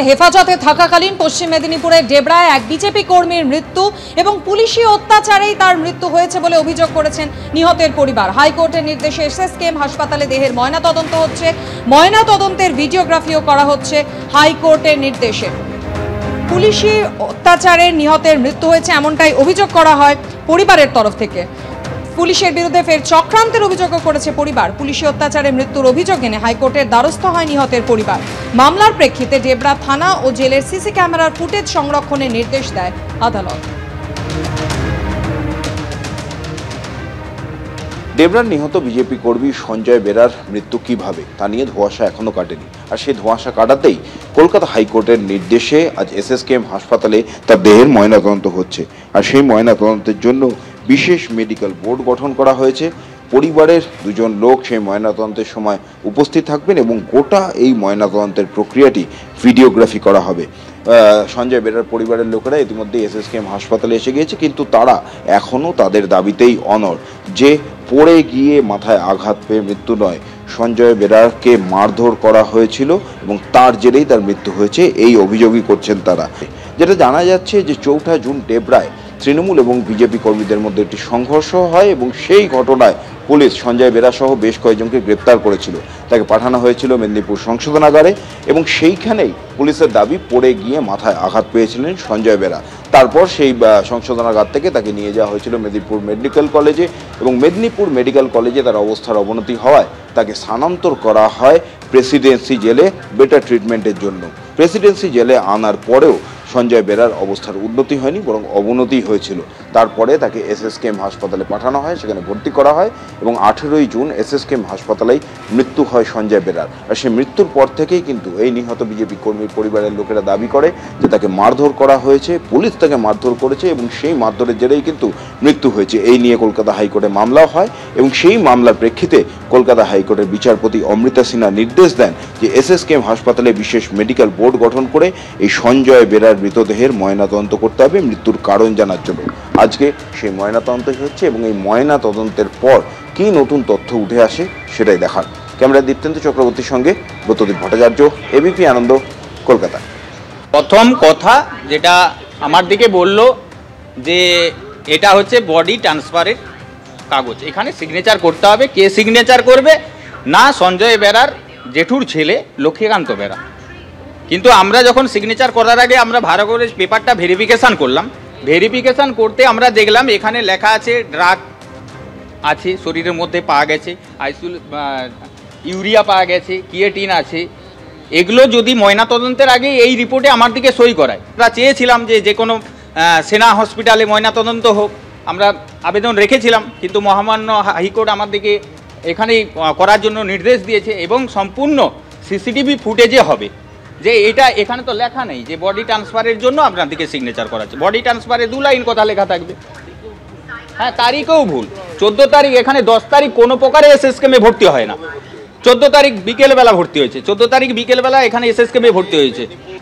হেফাজতে থাকাকালীন পশ্চিম মেদিনীপুরের ডেবরায় এক বিজেপি কর্মীর মৃত্যু এবং পুলিশি অত্যাচারেই তার মৃত্যু হয়েছে বলে অভিযোগ করেছেন নিহতের পরিবার। হাইকোর্টের নির্দেশে এসএসকেএম হাসপাতালে দেহের ময়নাতদন্ত হচ্ছে, ময়নাতদন্তের ভিডিওগ্রাফিও করা হচ্ছে হাইকোর্টের নির্দেশে। পুলিশি অত্যাচারে নিহতের মৃত্যু হয়েছে এমনটাই অভিযোগ করা হয় পরিবারের তরফ থেকে। পুলিশের বিরুদ্ধে ফের চক্রান্তের অভিযোগও করেছে পরিবার। পুলিশি অত্যাচারে মৃত্যুর অভিযোগ এনে হাইকোর্টের দ্বারস্থ হয় নিহতের পরিবার। মামলার প্রেক্ষিতে ডেবরা থানা ও জেলের সিসি ক্যামেরার ফুটেজ সংরক্ষণের নির্দেশ দেয় আদালত। ডেবরার নিহত বিজেপি কর্মী সঞ্জয় বেরার মৃত্যু কিভাবে তা নিয়ে ধোঁয়াশা এখনো কাটেনি। আর সেই ধোঁয়াশা কাটাতেই কলকাতা হাইকোর্টের নির্দেশে আজ এসএসকেএম হাসপাতালে তার দেহের ময়নাতদন্ত হচ্ছে। আর সেই ময়নাতদন্তের জন্য বিশেষ মেডিকেল বোর্ড গঠন করা হয়েছে। পরিবারের দুজন লোক সেই ময়নাতদন্তের সময় উপস্থিত থাকবেন এবং গোটা এই ময়নাতদন্তের প্রক্রিয়াটি ভিডিওগ্রাফি করা হবে। সঞ্জয় বেরার পরিবারের লোকেরা ইতিমধ্যে এসএসকেএম হাসপাতালে এসে গিয়েছে, কিন্তু তারা এখনও তাদের দাবিতেই অনড় যে পড়ে গিয়ে মাথায় আঘাত পেয়ে মৃত্যু নয়, সঞ্জয় বেরারকে মারধর করা হয়েছিল এবং তার জেরেই তার মৃত্যু হয়েছে, এই অভিযোগই করছেন তারা। যেটা জানা যাচ্ছে যে 4 জুন ডেবরায় তৃণমূল এবং বিজেপি কর্মীদের মধ্যে একটি সংঘর্ষ হয় এবং সেই ঘটনায় পুলিশ সঞ্জয় বেরা সহ বেশ কয়েকজনকে গ্রেপ্তার করেছিল। তাকে পাঠানো হয়েছিল মেদিনীপুর সংশোধনাগারে এবং সেইখানেই পুলিশের দাবি পড়ে গিয়ে মাথায় আঘাত পেয়েছিলেন সঞ্জয় বেরা। তারপর সেই সংশোধনাগার থেকে তাকে নিয়ে যাওয়া হয়েছিল মেদিনীপুর মেডিকেল কলেজে এবং মেদিনীপুর মেডিকেল কলেজে তার অবস্থার অবনতি হওয়ায় তাকে স্থানান্তর করা হয় প্রেসিডেন্সি জেলে বেটার ট্রিটমেন্টের জন্য। প্রেসিডেন্সি জেলে আনার পরেও সঞ্জয় বেরার অবস্থার উন্নতি হয়নি, বরং অবনতি হয়েছিল। তারপরে তাকে এসএসকেএম হাসপাতালে পাঠানো হয়, সেখানে ভর্তি করা হয় এবং 18 জুন এসএসকেএম হাসপাতালেই মৃত্যু হয় সঞ্জয় বেরার। আর সেই মৃত্যুর পর থেকেই কিন্তু এই নিহত বিজেপি কর্মীর পরিবারের লোকেরা দাবি করে যে তাকে মারধর করা হয়েছে, পুলিশ তাকে মারধর করেছে এবং সেই মারধরের জেরেই কিন্তু মৃত্যু হয়েছে। এই নিয়ে কলকাতা হাইকোর্টে মামলাও হয় এবং সেই মামলার প্রেক্ষিতে কলকাতা হাইকোর্টের বিচারপতি অমৃতা সিনহা নির্দেশ দেন যে এসএসকেএম হাসপাতালে বিশেষ মেডিকেল বোর্ড গঠন করে এই সঞ্জয় বেরার মৃতদেহের ময়নাতদন্ত করতে হবে মৃত্যুর কারণ জানার জন্য। আজকে সেই ময়নাতদন্ত হচ্ছে এবং এই ময়নাতদন্তের পর কি নতুন তথ্য উঠে আসে সেটাই দেখার। ক্যামেরা দীপ্তেন্দু চক্রবর্তীর সঙ্গে ব্রতদীপ ভট্টাচার্য, এবিপি আনন্দ, কলকাতা। প্রথম কথা যেটা আমার দিকে বলল যে এটা হচ্ছে বডি ট্রান্সফারের কাগজ, এখানে সিগনেচার করতে হবে। কে সিগনেচার করবে? না সঞ্জয় বেরার জেঠুর ছেলে লক্ষ্মীকান্ত বেরা। কিন্তু আমরা যখন সিগনেচার করার আগে আমরা ভালো করে পেপারটা ভেরিফিকেশান করলাম। ভেরিফিকেশান করতে আমরা দেখলাম এখানে লেখা আছে ড্রাগ আছে, শরীরের মধ্যে পাওয়া গেছে, ইউরিয়া পাওয়া গেছে, ক্রিয়েটিন আছে। এগুলো যদি ময়নাতদন্তের আগে এই রিপোর্টে আমার দিকে সই করায়। আমরা চেয়েছিলাম যে কোনো সেনা হসপিটালে ময়নাতদন্ত হোক, আমরা আবেদন রেখেছিলাম, কিন্তু মহামান্য হাইকোর্ট আমার দিকে এখানেই করার জন্য নির্দেশ দিয়েছে এবং সম্পূর্ণ সিসিটিভি ফুটেজে হবে। যে এটা এখানে তো লেখা নেই যে বডি ট্রান্সফারের জন্য আপনার দিকে সিগনেচার করাচ্ছে। বডি ট্রান্সফারে 2 লাইন কথা লেখা থাকবে। হ্যাঁ, তারিখেও ভুল। 14 তারিখ, এখানে 10 তারিখ কোনো প্রকারে এসএসকেএমে ভর্তি হয় না। 14 তারিখ বিকেলবেলা ভর্তি হয়েছে, 14 তারিখ বিকেলবেলা এখানে এসএসকেএমে ভর্তি হয়েছে।